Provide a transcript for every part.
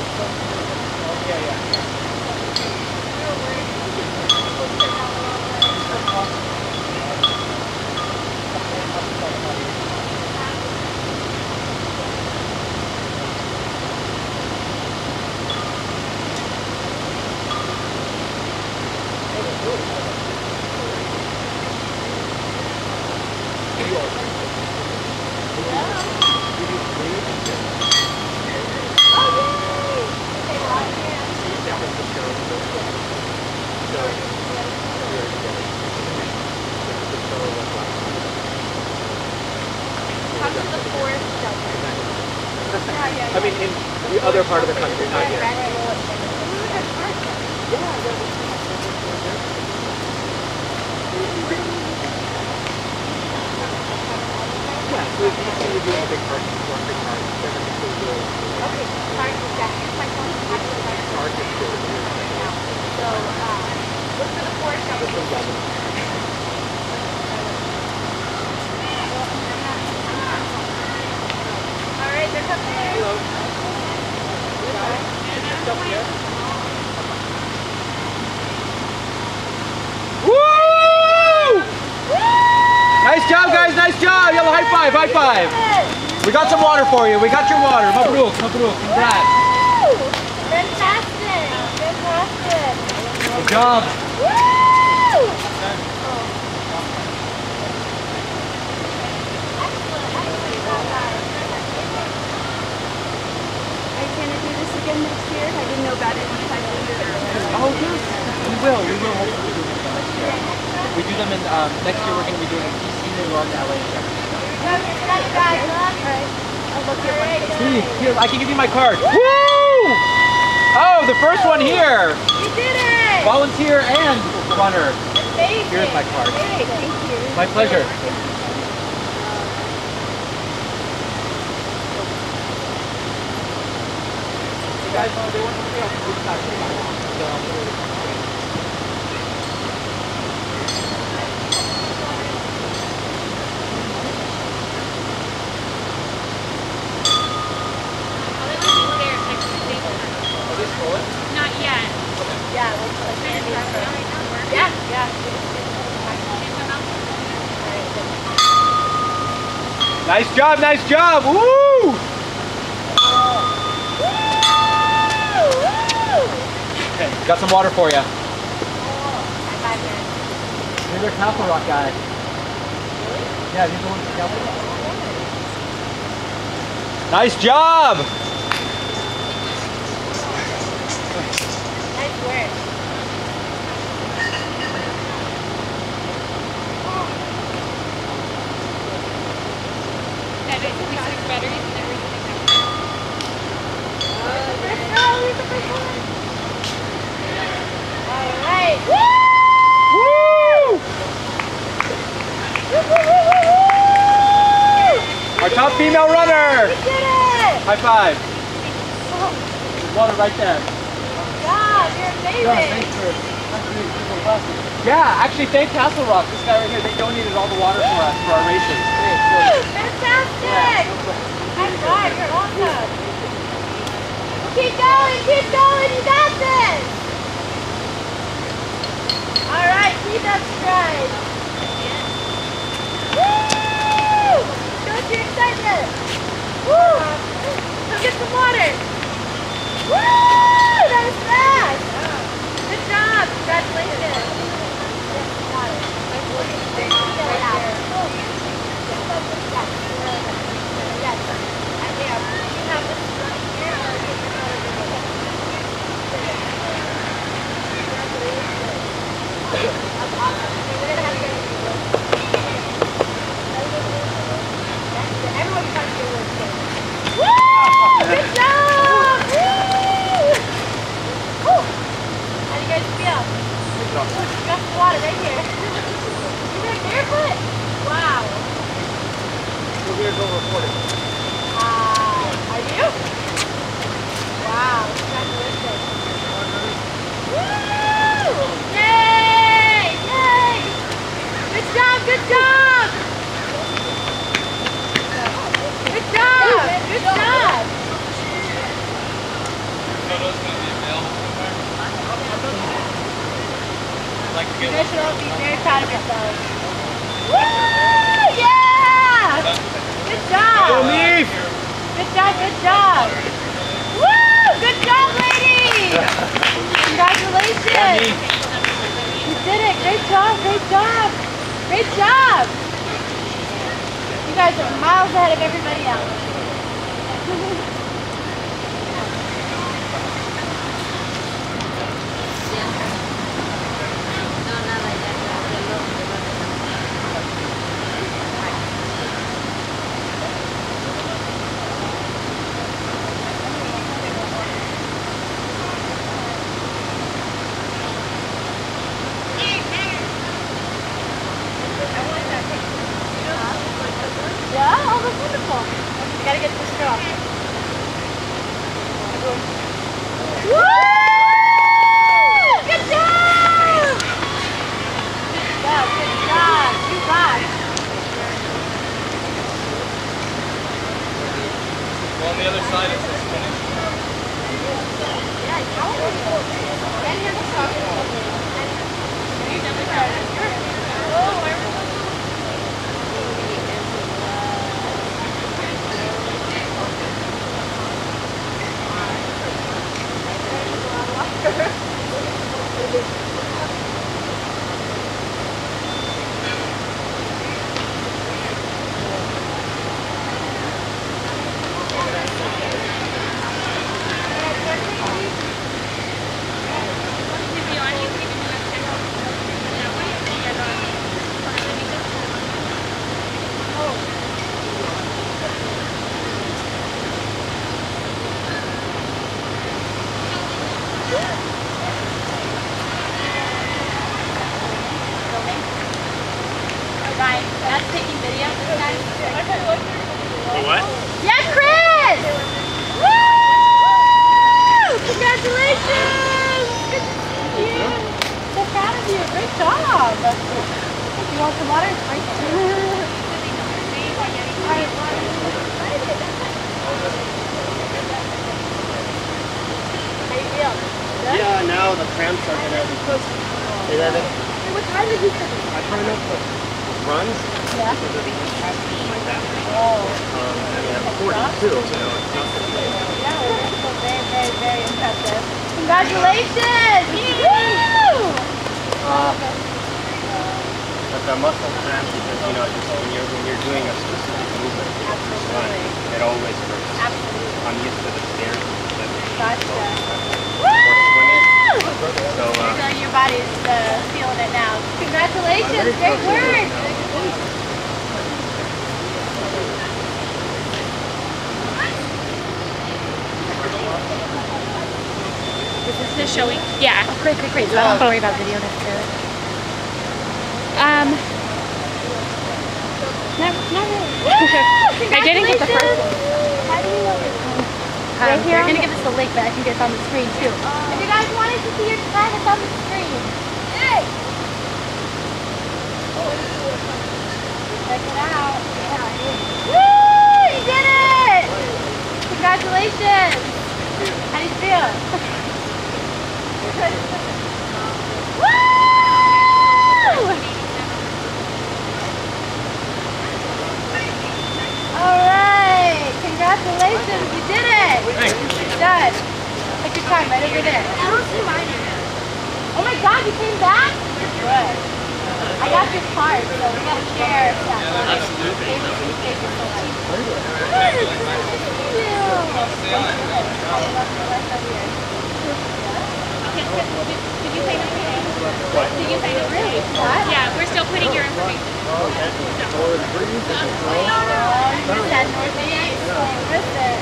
Yeah, yeah. I mean, in the other part of the country, not yet. Yeah, so if you see you're doing a big park, one big park, then it's still good. Okay, sorry, here's my phone. Park is good. So, look for the forest that was all right, they're coming in. Hello. Woo! Nice job, guys. Nice job. Yellow high five. High five. We got some water for you. We got your water. Mabruk. Mabruk. Congrats. Fantastic. Fantastic. Good job. Woo! Can I do this again next year? I didn't know about it when I did it. Oh, yes. We will. We will hopefully do them next year. We do them in, next year we're going to be doing DC, New York, LA, and San Francisco. Here, I can give you my card. Woo! Oh, the first one here. You did it! Volunteer and runner. Amazing. Here's my card. Great, thank you. My pleasure. You guys know they want to stay on the good side. Not yet. Yeah, yeah. Nice job, nice job. Woo! Okay, got some water for you. Here's our Castle Rock guy. Yeah, these are the ones from Castle Rock. Nice job! Nice work. That is, we switch batteries and everything. All right. Woo! Our top female runner! We did it! High five. There's water right there. God, you're amazing. Yeah, actually thank Castle Rock, this guy right here, they donated all the water for us for our races. Fantastic! High five, you're awesome. Keep going, you got this! Alright, keep that stride. Woo! Show us your excitement. Woo! Go get some water. Woo! That was fast! Good job! Congratulations! Yes, got it. Yes. I am. You have this right here, or you can have it in the That's awesome. We're gonna have to everyone can do this. Woo! Good job! guys should all be very proud of yourselves. Woo! Yeah! Good job! Go, Neef! Good job, good job! Woo! Good job, ladies! Congratulations! You did it! Great job, great job! Great job! You guys are miles ahead of everybody else. Yeah? Oh, that's wonderful. You gotta get this straw. Woo! Good job! Good job. You rock. Well, on the other side it says finish. Yeah, you know. Then here's the straw. Ryan, that's taking video this time. For what? Yes, Chris! Woo! Congratulations! Good to see you. So proud of you. Great job. You want some water? Right there. How you feel? Good? Yeah, now the cramps are gonna be close. Hey, Evan. Hey, what time did you finish? I try not to runs. Yeah. Because of the impact like that. Oh. Yeah, 42, so it's not the same. Yeah, so very, very, very impressive. Congratulations! Woo! But the muscle cramp, because you know, just when you're doing a specific movement, it always hurts. Absolutely. I'm used to the stairs. Gotcha. Or swimming. So, So your body's feeling it now. Congratulations! Great work! Is this showing? Yeah. Oh, great, great, great. So I don't have to worry about video necessarily. No, not really. I didn't get the first one. How do you know this? They're going to give us the link, but I think it's on the screen too. If you guys wanted to see your time, it's on the screen. Hey! Check it out. Woo! You did it! Congratulations! How do you feel? Woo! Alright! Congratulations! You did it! You're done. Take your time right over there. I don't see mine. Oh my god, you came back? Good. I got your card, so we gotta share that. absolutely. Did you sign up for it? What? Did you sign up for it? What? Yeah, we're still putting your information. Oh, you missed that Northeast. You missed it.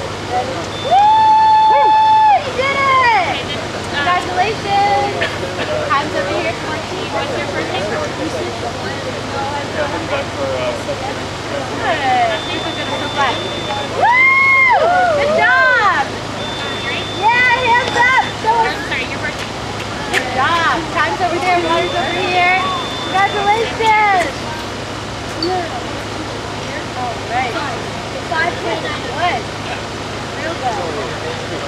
Woo! You did it! Okay, then, Congratulations! Time's over here. what's your first name? Good. Woo! Good job! Yeah, hands up! Show us. Sorry, your birthday. Good job. Time's over there, water's over here. Congratulations! All right. 5:29. Good. Real good.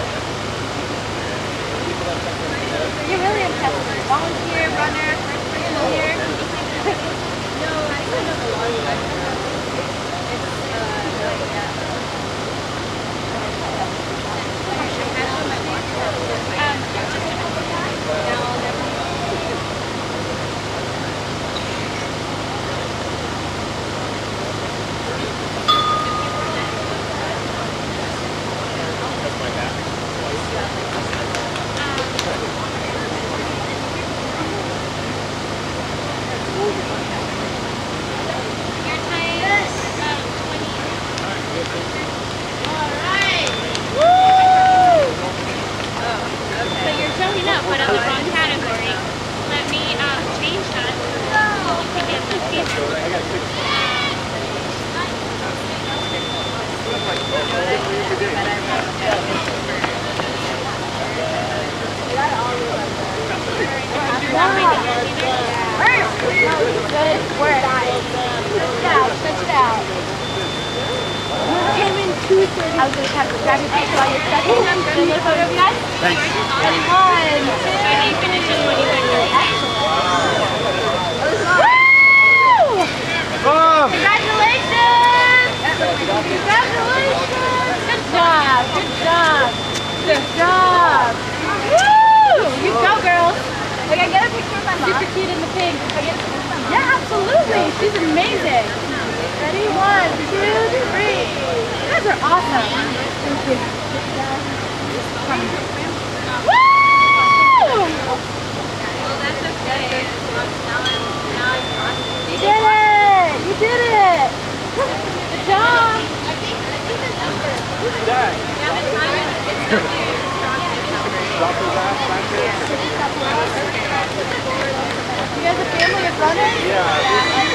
You're really impressive. Volunteer, runner, first person. I was going to grab your picture while you're studying. Can I get a photo of you guys? Thanks. And 1, 2, 3. Excellent. Woo! Congratulations! Congratulations! Good job! Good job! Good job! Woo! You go, girls! Like, I get a picture of my mom. Super cute in the pink. I get a picture of my mom. Yeah, absolutely. She's amazing. Ready? 1, 2, 3. You guys are awesome. Thank you. Woo! You did it! You did it! Good job! You guys a family of runners? Yeah.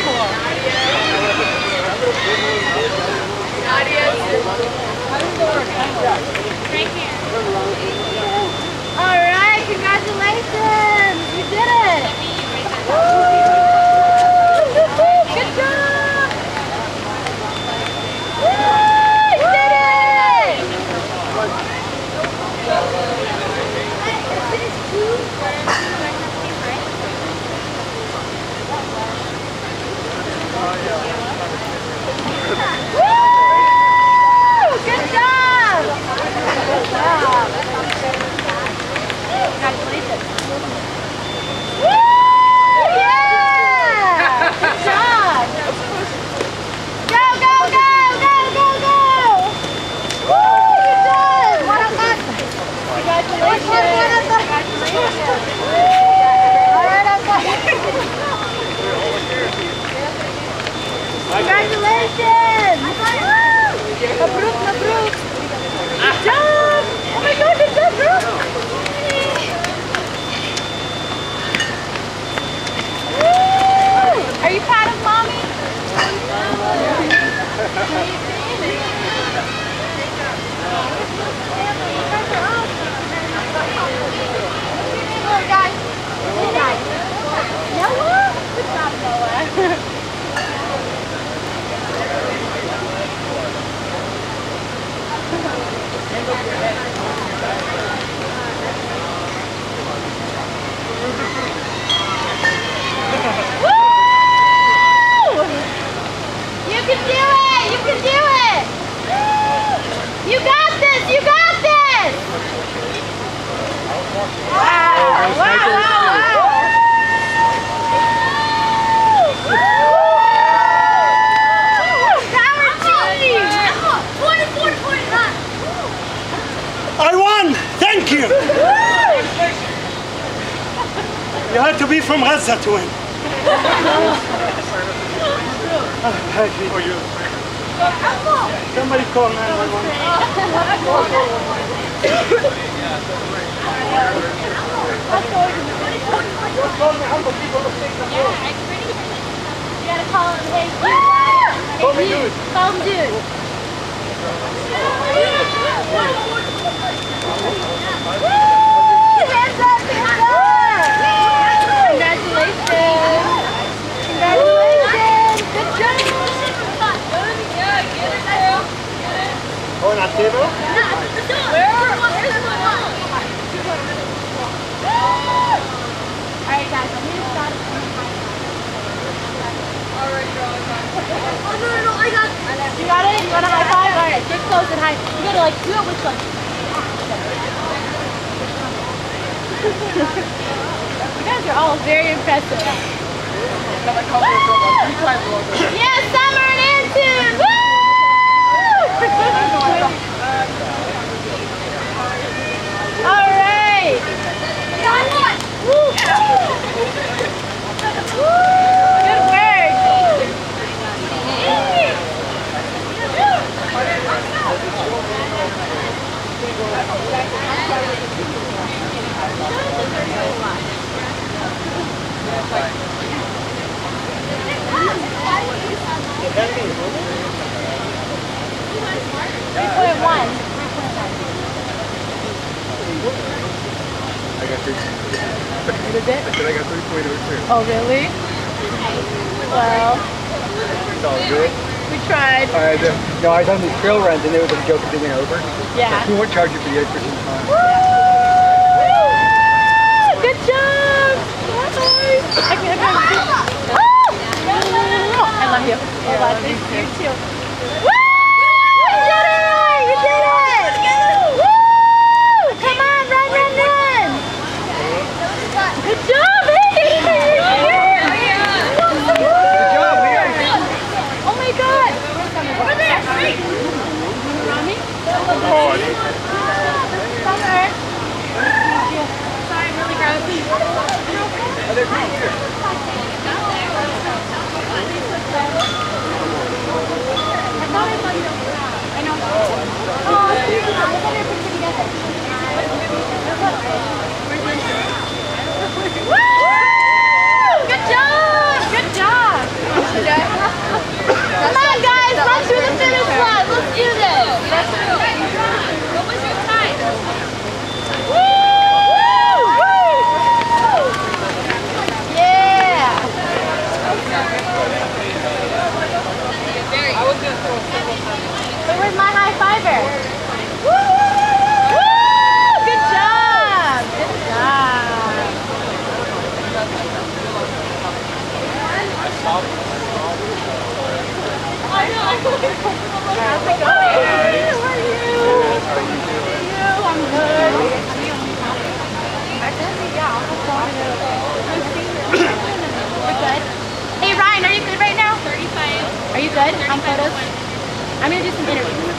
All right, congratulations! You did it! Good job! Woo! You did it! Woo! Good job! Good job! Congratulations! Woo! Yeah! Good job! Go, go, go, go, go, go! Woo! You're done! Congratulations! Congratulations! All right, congratulations! Mabruk, mabruk! Good job! Oh my God, good job, bro! Woo! Are you proud of mommy? Oh, guys. Hey, guys. Noah? Good job, Noah. Woo! You can do it! You can do it! You got this! You got this! Wow! Wow! Wow! Power team! 24 to 49. I won! Thank you! You had to be from Gaza to win. Somebody call 911. You gotta call him, hey, dude, right? Call me Hey, dude. dude. Call him, dude. Woo! Hands up, hands up! Congratulations! Congratulations! Good job! Oh, not table? Alright guys, I'm gonna start. Oh, no, I got it. You got it? You want a high five? Alright, get close and high. You gotta like do it with some. You guys are all very impressive. Yeah, Summer and Antoon! Woo! Alright! Woo! Good work! I got 3. What is it? I said I got 3.02. Oh, really? Well, It's all good. We tried. No, I was on these trail runs and they were the joke of doing over. Yeah. We won't charge you for the 8% time. Woo! Good job! I love you. I love you too. Woo! You did it! You did it! Woo! Come on, run, run, run! Good job, Hayden! Good job, Leah! Oh my God! Over there! Rami? Oh, I think. Summer. Sorry, I'm really gross. I know. Oh, I thought we were putting together. Woo! Good job! Good job! Come on, guys, run through the finish line. Let's do this. What was your time? Woo! Woo! Yeah! Where's my high fiver? Woo! Woo! Good job! Good job! How's it going? How are you? I'm good. We're good. Hey Ryan, are you good right now? 35. Are you good on photos? I'm gonna do some interviews.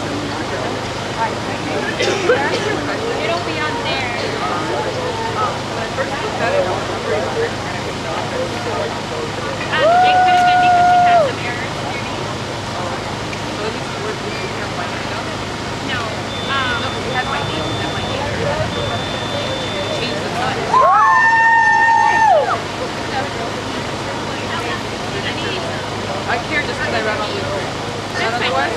It'll be on there. It could have been because we had some errors. No. We had my name. Change the size. I care just because I ran all the way. Another one?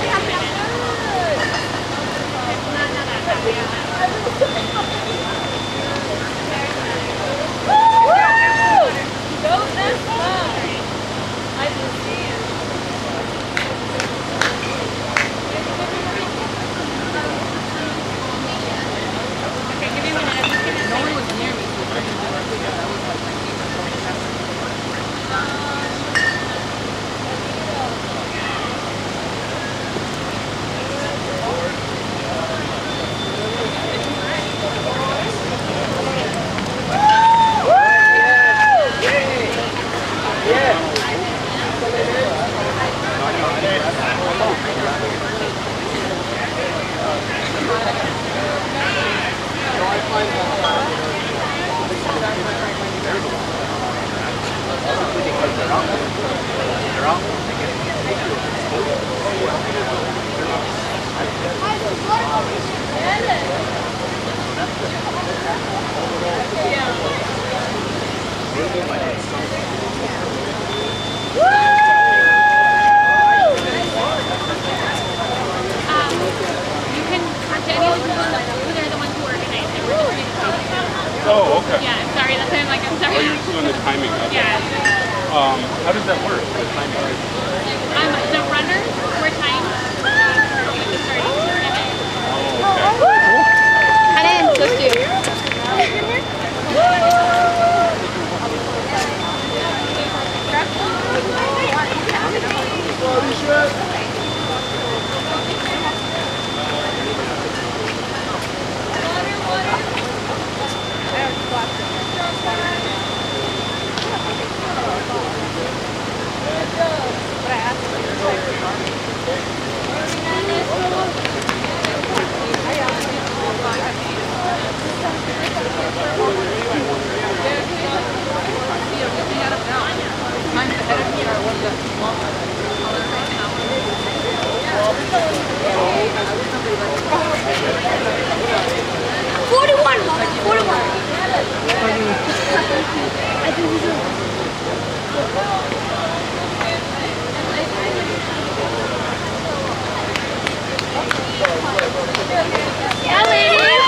Go this way. I can see it. Okay, give me a minute. No one was near me, so I didn't do it. That was like my favorite. Oh, okay. Yeah, I'm sorry. That's why I'm like, I'm sorry. Oh, you're just doing the timing. Okay. Yeah. How does that work? The timing? The runners were timed. Cut in, those two. Yeah, ladies!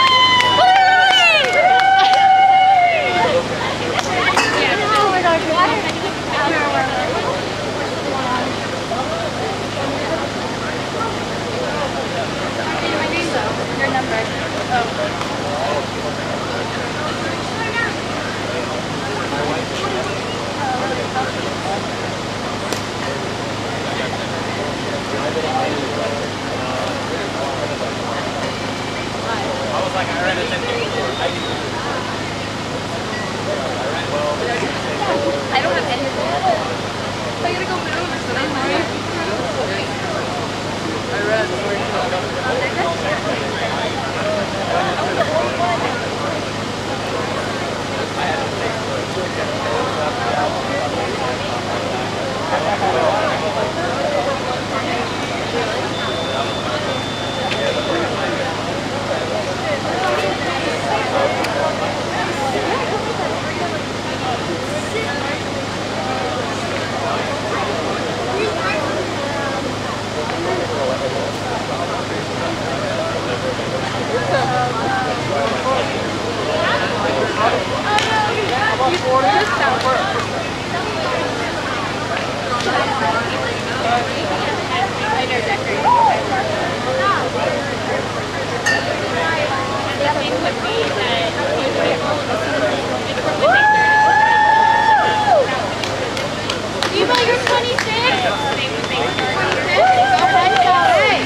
Eva, you're 26? 26? Go ahead, go. Hey!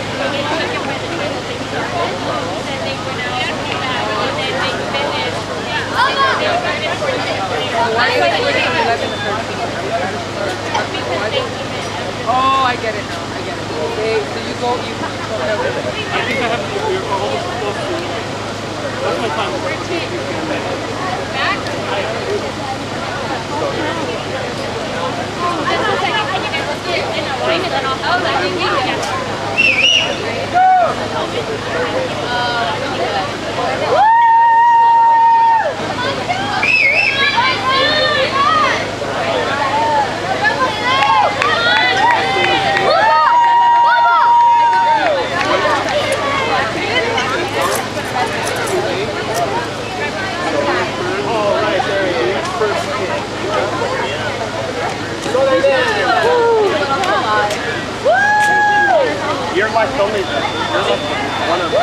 Oh, I get it now. I get it. Okay, so you go. You go. I think I have to. We're almost close to. That's my time. You're like only one of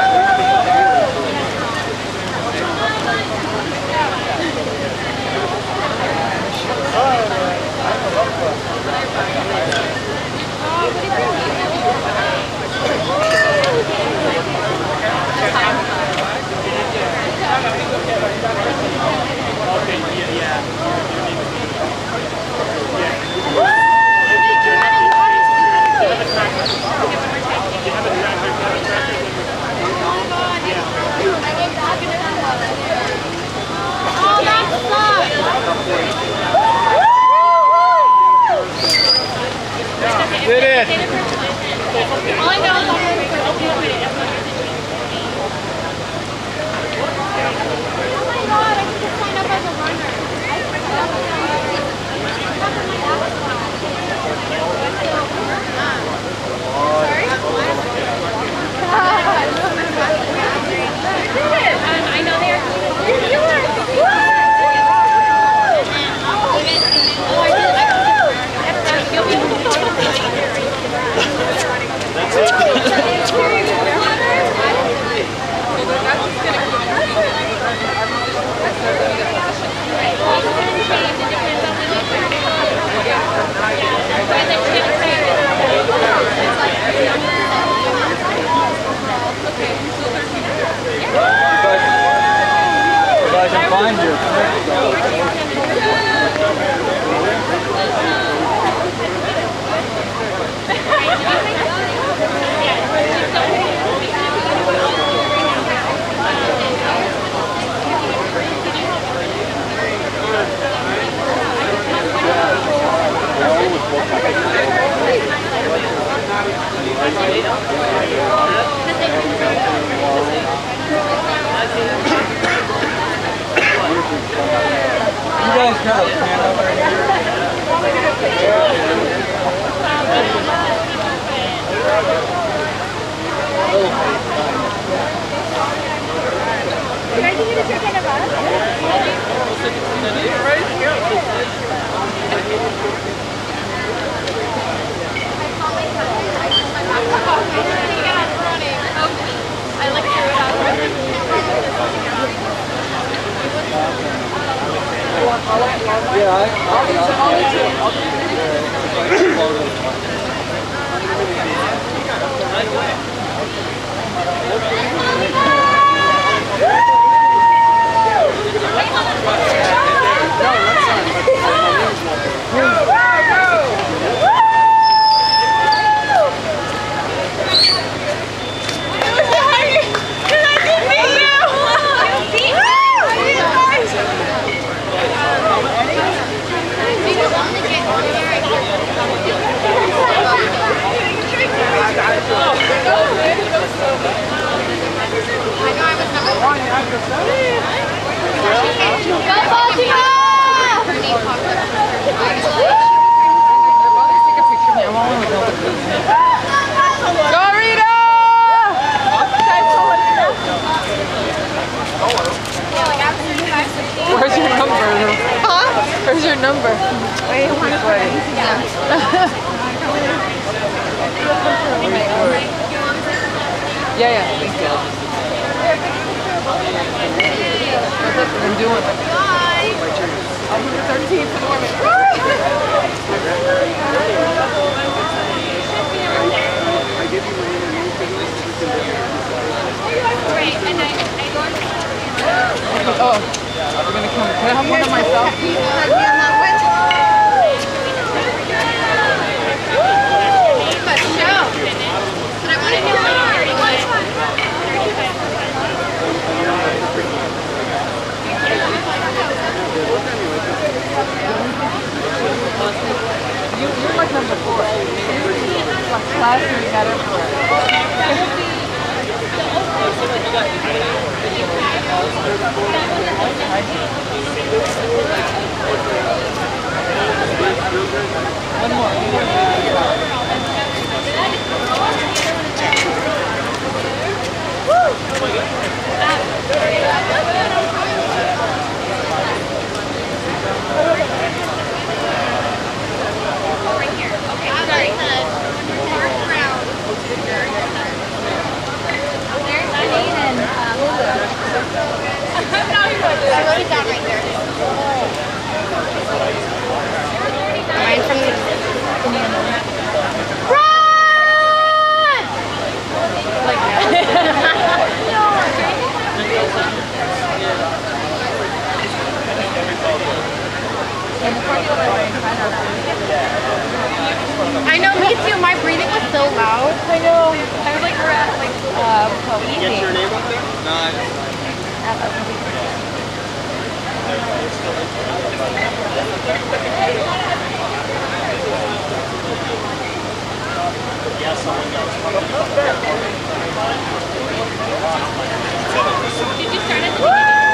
Did it! All I know is I'm going to open it. Oh my god, I can just sign up as a runner. I know they If I can find you. You guys kind of stand up right You guys need to take one of us? I like Where's your number? Huh? Where's your number? Yeah, yeah. That's what I'm doing. I'm 13 for Norman. Oh, we're gonna come. Can I have one of myself? You're like number 4. Last year we got everywhere. One more. I wrote it down right there. Mine from the... Run! Like I know, me too. My breathing was so loud. I know. I was like, we're at like, Get your name up there? No. Yeah, someone else. did you start at the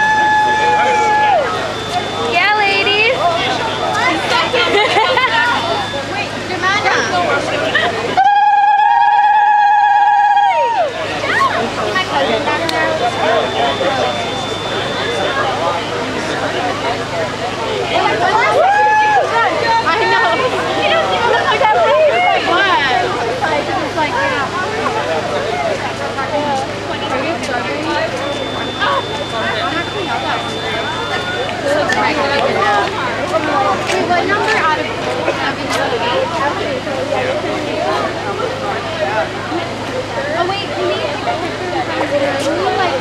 beginning? Yeah, ladies. Wait, Jemima. My cousin down there. I know. He doesn't even look like that. What? It's like, yeah. Wait, what number out of 7 to 8? Oh wait, can we take a picture of the like...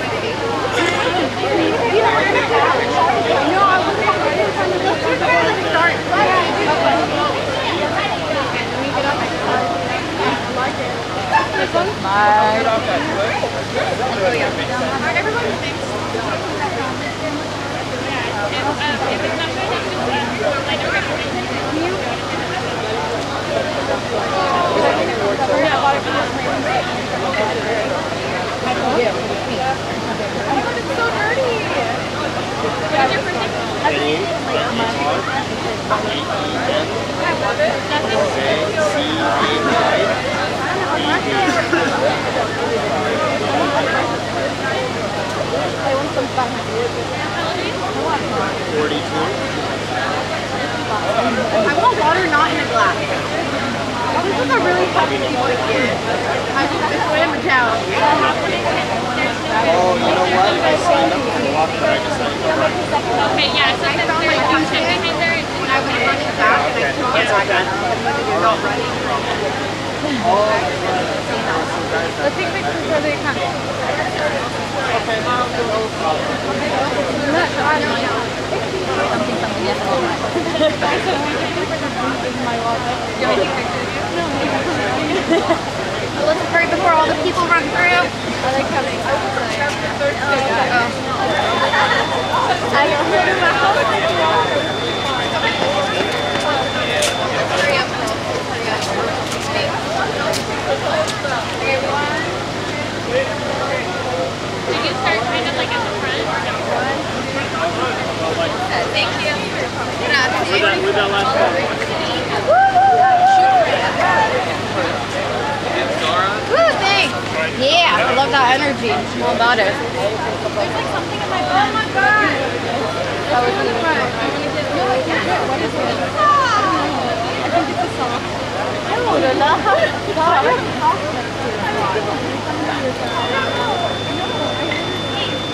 No, I was trying to start. Everyone thinks. It's so dirty. What is your first name? I love it. I want some fun. 42. I want water not in a glass. This is a really tough thing to get. I just swam down. Oh, you know what? I signed up for the walk, but I decided to run. Okay, yeah, so I found my there's t-shirt behind there. and I was running back and I saw it. Let's take pictures before they come. Let's hurry before all the people run through. I like coming. I don't hurry up. Did you start kind of like at the front or no? Thank you. With that last one. Woo, thanks. Yeah, I love that energy. I'm all about it. There's like something in my butt. Oh my god. That was really fun. No, I can't. What is it? I think it's a song. I don't know.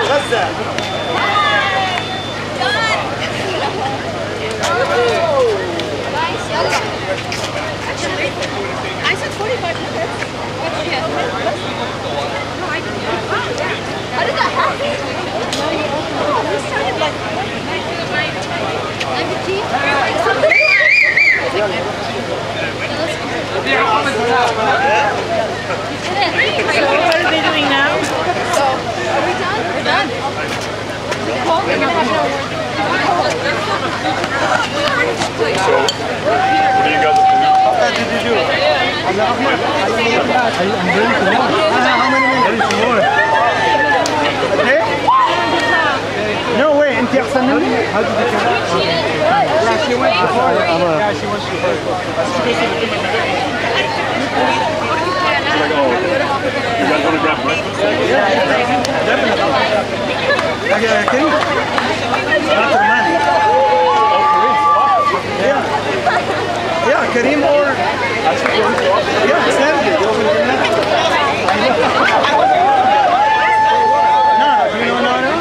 غزة. I said 45 minutes. No, I didn't. How did that happen? We started like 19. So what are they doing now? So, are we done? We're done. We're gonna have no more. What do you guys do? How fast did you do? I'm ready to more. How many minutes? Okay? No way, انت احسن مني. How did you do? Yeah, she went before. Yeah, she went before. You guys want to grab breakfast? Definitely. Okay, can you? Not Romani. Yeah. Yeah, Karim or... Yeah, exactly. No, you know Nana?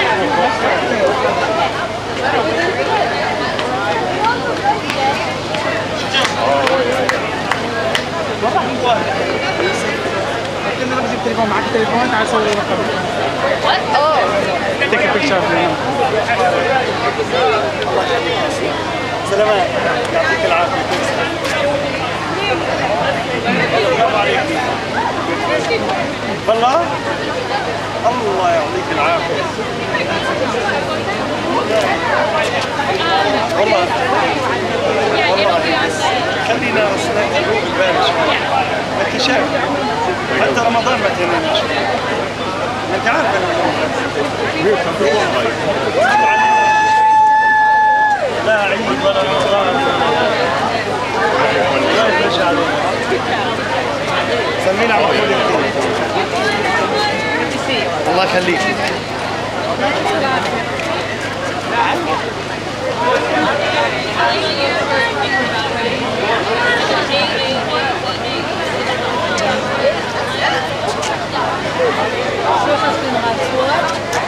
معاك التليفون تعال صور رقم. What? Oh. Take a picture of me. سلامات يعطيك العافية. والله الله يعطيك العافية. والله خلينا نروح بالبال شوي. انت شايف حتى رمضان ما تهمنيش. انت عارف لا عيد ولا رمضان لا يفرش علينا. سمينا على محمود الله يخليك. شوف الصورة.